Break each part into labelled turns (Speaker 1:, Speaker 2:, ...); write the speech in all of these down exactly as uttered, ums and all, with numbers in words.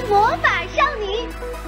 Speaker 1: 魔法少女。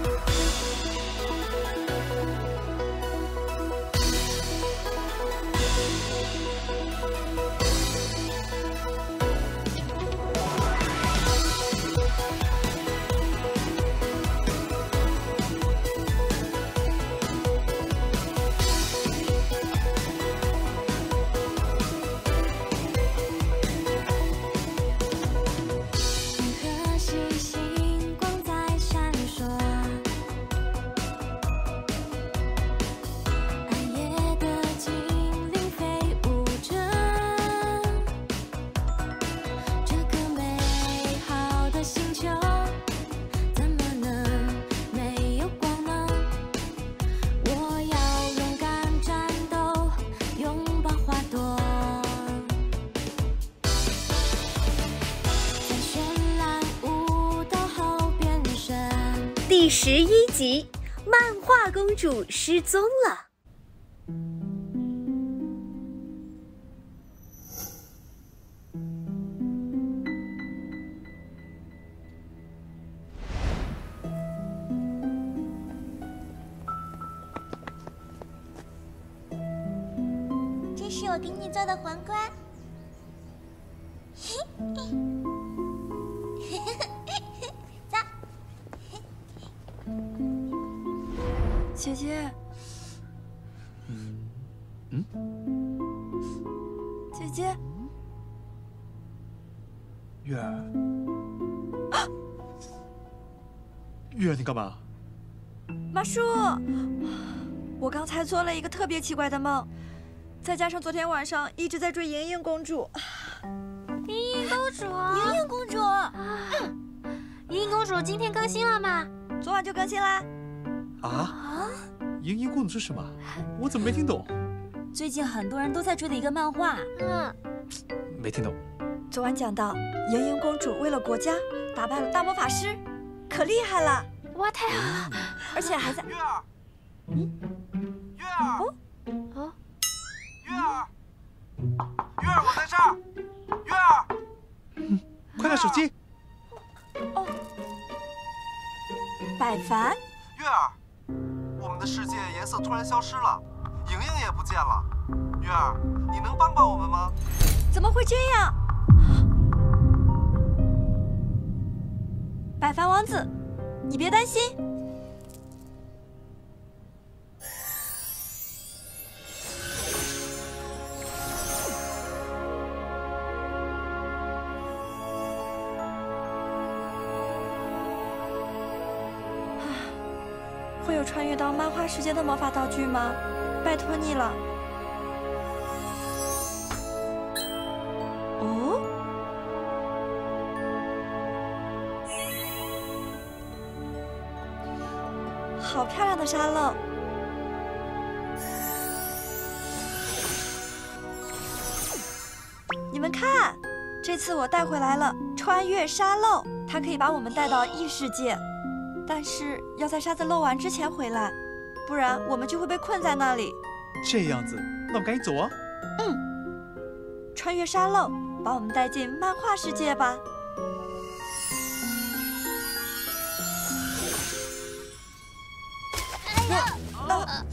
Speaker 1: 第十一集，漫画公主失踪了。
Speaker 2: 这是我给你做的皇冠。
Speaker 3: 姐姐，
Speaker 4: 嗯嗯，
Speaker 3: 姐姐，
Speaker 4: 月儿，啊，月儿，你干嘛？
Speaker 3: 马叔，我刚才做了一个特别奇怪的梦，再加上昨天晚上一直在追莹莹公主。
Speaker 5: 莹莹公主，
Speaker 2: 莹莹公主，
Speaker 5: 莹莹公主今天更新了吗？
Speaker 3: 昨晚就更新啦。
Speaker 4: 啊？莹莹公主是什么？我怎么没听懂？
Speaker 2: 最近很多人都在追的一个漫画。
Speaker 5: 嗯，
Speaker 4: 没听懂。
Speaker 3: 昨晚讲到，莹莹公主为了国家打败了大魔法师，可厉害了！
Speaker 5: 哇，太好了！
Speaker 3: 而且还在……
Speaker 6: 月儿，嗯，月儿，
Speaker 3: 哦
Speaker 5: 哦，
Speaker 6: 月儿，月儿，我在这儿，月儿，
Speaker 4: 嗯，快拿手机。
Speaker 3: 哦，百凡。
Speaker 6: 月儿，我们的世界颜色突然消失了，莹莹也不见了。月儿，你能帮帮我们吗？
Speaker 3: 怎么会这样？百凡王子，你别担心。会有穿越到漫画世界的魔法道具吗？拜托你了。哦，好漂亮的沙漏！你们看，这次我带回来了穿越沙漏，它可以把我们带到异世界。但是要在沙子漏完之前回来，不然我们就会被困在那里。
Speaker 4: 这样子，那我们赶紧走啊！
Speaker 3: 嗯，穿越沙漏，把我们带进漫画世界吧。
Speaker 5: 哎呀，
Speaker 3: 啊，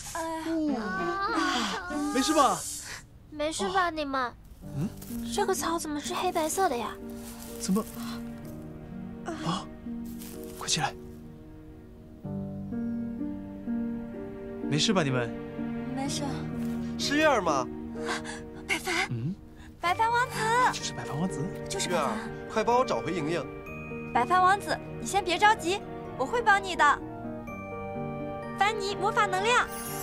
Speaker 5: 啊，
Speaker 4: 没事吧？
Speaker 5: 没事吧，你们？
Speaker 4: 嗯，
Speaker 5: 这个草怎么是黑白色的呀？
Speaker 4: 怎么？啊！快起来！没事吧，你们？
Speaker 3: 没事。
Speaker 6: 是月儿吗？
Speaker 2: 百凡，
Speaker 4: 嗯，
Speaker 3: 百凡王子，
Speaker 4: 就是百凡王子。
Speaker 2: 就是百凡。
Speaker 6: 月儿，快帮我找回莹莹。
Speaker 3: 百凡王子，你先别着急，我会帮你的。凡妮魔法能量。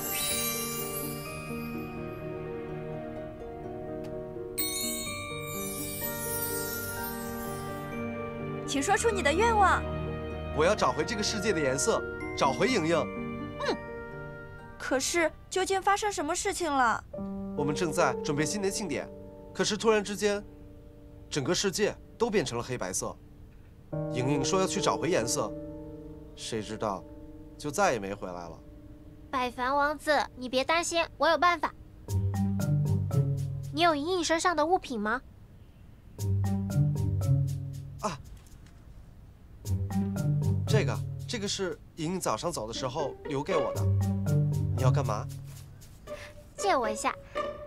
Speaker 3: 请说出你的愿望。
Speaker 6: 我要找回这个世界的颜色，找回莹莹。
Speaker 3: 嗯。可是究竟发生什么事情了？
Speaker 6: 我们正在准备新年庆典，可是突然之间，整个世界都变成了黑白色。莹莹说要去找回颜色，谁知道，就再也没回来了。
Speaker 5: 百凡王子，你别担心，我有办法。你有莹莹身上的物品吗？
Speaker 6: 啊！ 这个，这个是莹莹早上走的时候留给我的。你要干嘛？
Speaker 5: 借我一下。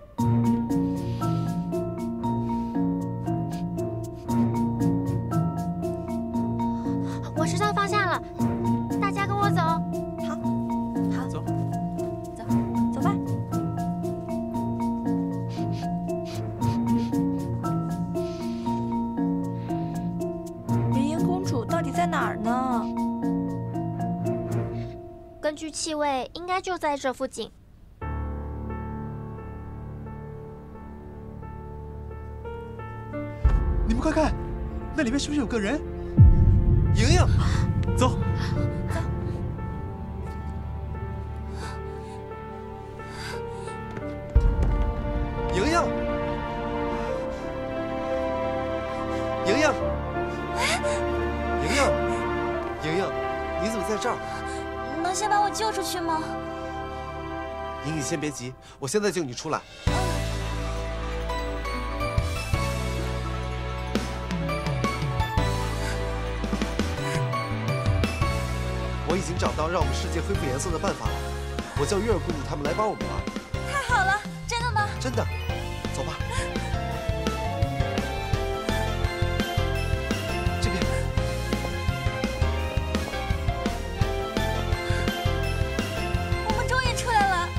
Speaker 5: 我时间放下了，大家跟我走。
Speaker 3: 好，好，
Speaker 4: 走，
Speaker 3: 走，走吧。云云公主到底在哪儿呢？
Speaker 5: 根据气味，应该就在这附近。
Speaker 4: 你们快看，那里面是不是有个人？
Speaker 6: 莹莹，
Speaker 4: 走。
Speaker 6: 莹莹，莹莹，莹莹，莹莹，你怎么在这儿？
Speaker 2: 能先把我救出去吗？
Speaker 6: 莹莹，先别急，我现在救你出来。我已经找到让我们世界恢复颜色的办法了，我叫月儿姑姑他们来帮我们了。
Speaker 2: 太好了，真的吗？
Speaker 6: 真的，走吧。这边。
Speaker 2: 我们终于出来了。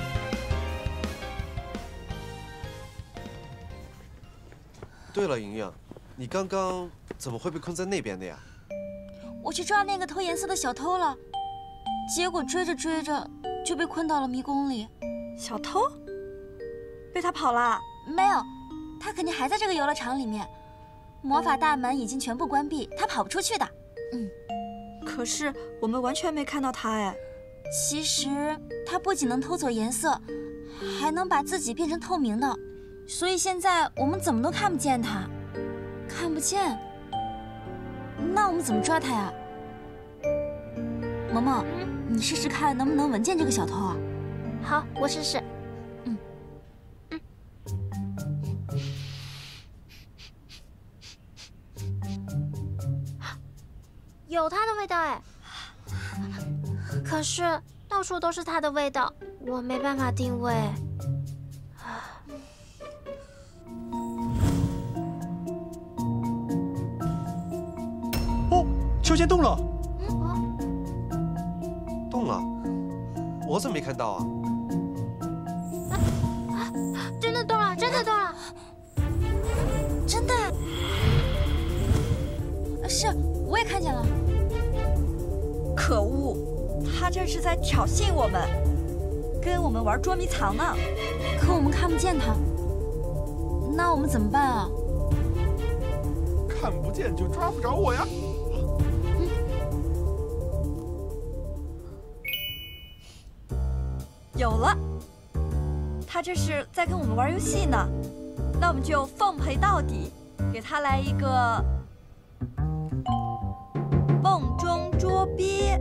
Speaker 6: 对了，莹莹，你刚刚怎么会被困在那边的呀？
Speaker 2: 我去抓那个偷颜色的小偷了，结果追着追着就被困到了迷宫里。
Speaker 3: 小偷？被他跑啦？
Speaker 2: 没有，他肯定还在这个游乐场里面。魔法大门已经全部关闭，他跑不出去的。嗯，
Speaker 3: 可是我们完全没看到他哎。
Speaker 2: 其实他不仅能偷走颜色，还能把自己变成透明的，所以现在我们怎么都看不见他。看不见？那我们怎么抓他呀？萌萌，你试试看能不能闻见这个小偷啊？
Speaker 5: 好，我试试。
Speaker 2: 嗯
Speaker 5: 嗯。有它的味道哎，可是到处都是它的味道，我没办法定位。
Speaker 4: 哦，秋千动了。
Speaker 6: 动了？我怎么没看到啊？
Speaker 5: 真的动了，真的动了，
Speaker 2: 真的？是，我也看见了。
Speaker 3: 可恶，他这是在挑衅我们，跟我们玩捉迷藏呢。
Speaker 2: 可我们看不见他，那我们怎么办啊？
Speaker 7: 看不见就抓不着我呀。
Speaker 3: 有了，他这是在跟我们玩游戏呢。那我们就奉陪到底，给他来一个梦中捉鳖。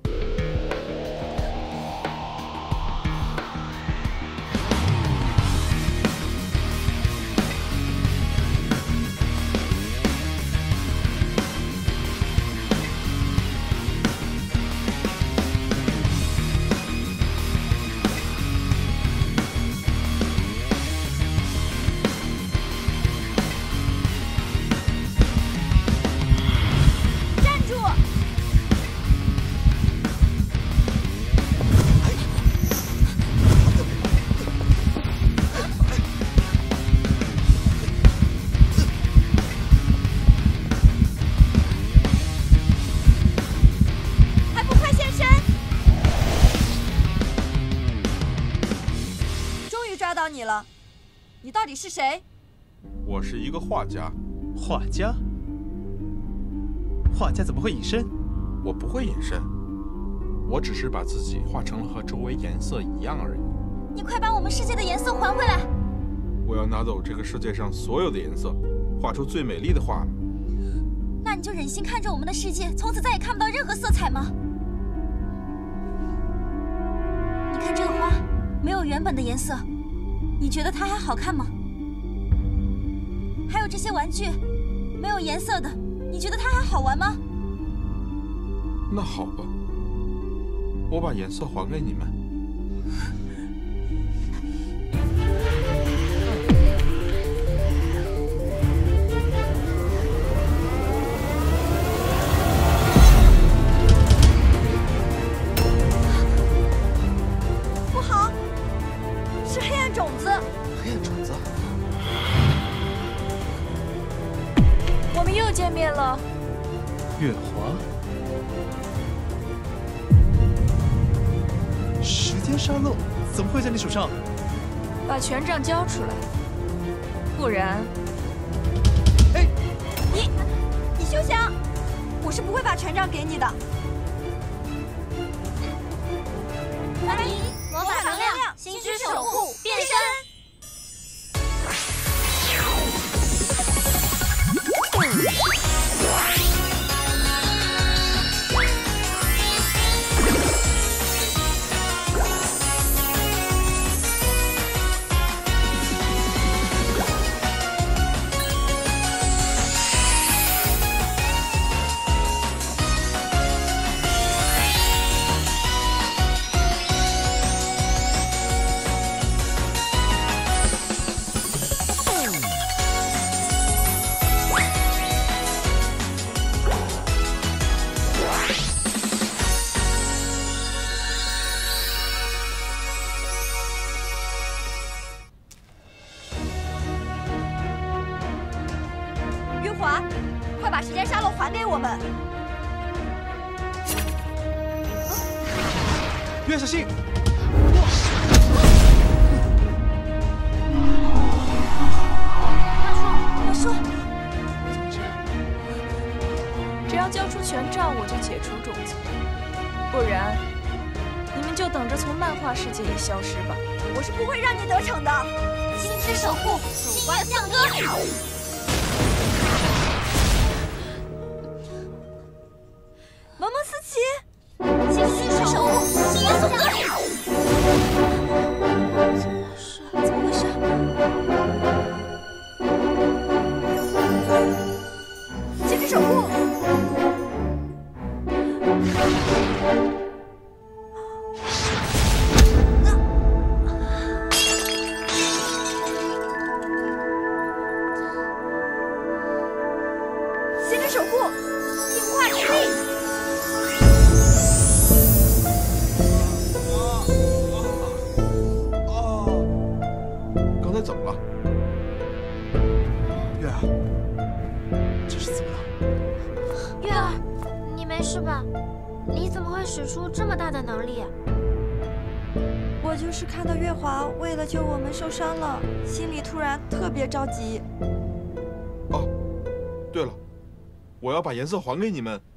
Speaker 3: 你了，你到底是谁？
Speaker 7: 我是一个画家。
Speaker 4: 画家？画家怎么会隐身？
Speaker 7: 我不会隐身，我只是把自己画成了和周围颜色一样而已。
Speaker 2: 你快把我们世界的颜色还回来！
Speaker 7: 我要拿走这个世界上所有的颜色，画出最美丽的画。
Speaker 2: 那你就忍心看着我们的世界从此再也看不到任何色彩吗？你看这个花，没有原本的颜色。你觉得它还好看吗？还有这些玩具，没有颜色的，你觉得它还好玩吗？
Speaker 7: 那好吧，我把颜色还给你们。
Speaker 3: 不好，是黑暗种子。
Speaker 6: 黑暗种子，
Speaker 8: 我们又见面了。
Speaker 4: 月华，时间沙漏怎么会在你手上？
Speaker 8: 把权杖交出来，不然……
Speaker 4: 哎，
Speaker 3: 你，你休想！我是不会把权杖给你的。
Speaker 5: 班尼，魔法能量，星之守护，变身。
Speaker 3: 月华，快把时间沙漏还给我们！
Speaker 4: 月小心！
Speaker 8: 我说，怎么这样？只要交出权杖，我就解除种子，不然你们就等着从漫画世界里消失吧。
Speaker 3: 我是不会让你得逞的。
Speaker 5: 星之守护，星月颂歌。
Speaker 3: 萌萌思琪，
Speaker 5: 星之守护，星月颂歌。
Speaker 8: 怎么回事？
Speaker 3: 星之守护。星之守护，净化之力。
Speaker 7: 刚才怎么了？
Speaker 4: 月儿，这是怎么了？
Speaker 5: 月儿，你没事吧？你怎么会使出这么大的能力？
Speaker 3: 我就是看到月华为了救我们受伤了，心里突然特别着急。
Speaker 7: 哦，对了，我要把颜色还给你们。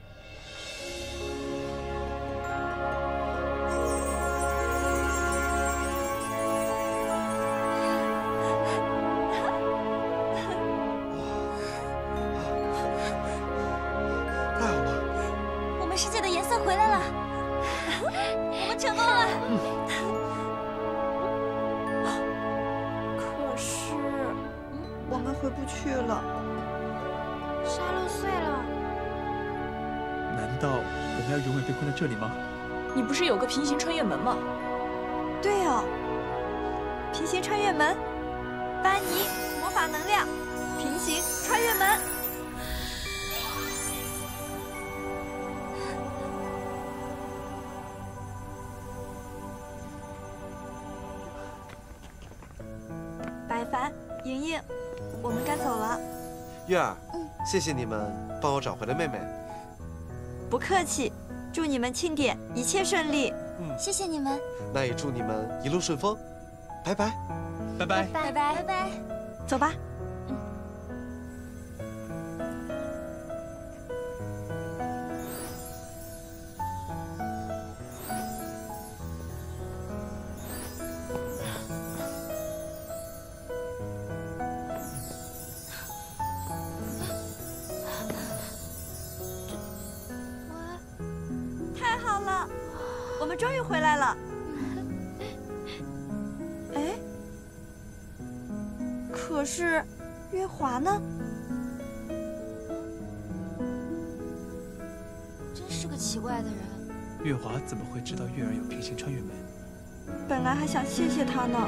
Speaker 6: 太好了！
Speaker 2: 我们世界的颜色回来了，我们成功了。
Speaker 3: 可是，我们回不去了。
Speaker 5: 沙漏碎了。
Speaker 4: 难道我们要永远被困在这里吗？
Speaker 8: 你不是有个平行穿越门吗？
Speaker 3: 对哦，平行穿越门，班尼魔法能量，平行穿越门。白凡、莹莹，我们该走了。
Speaker 6: 月儿，谢谢你们帮我找回了妹妹。
Speaker 3: 不客气，祝你们庆典一切顺利。
Speaker 6: 嗯，
Speaker 2: 谢谢你们，
Speaker 6: 那也祝你们一路顺风。拜拜。
Speaker 4: 拜拜。
Speaker 2: 拜拜拜拜。
Speaker 3: 走吧。太好了，我们终于回来了。哎，可是月华呢？
Speaker 2: 真是个奇怪的人。
Speaker 4: 月华怎么会知道月儿有平行穿越门？
Speaker 3: 本来还想谢谢他呢。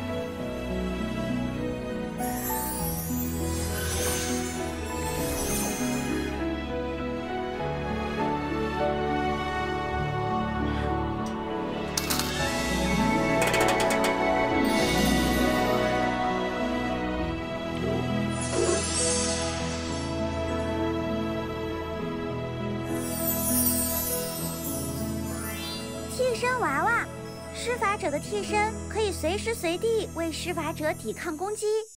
Speaker 1: 替身娃娃，施法者的替身可以随时随地为施法者抵抗攻击。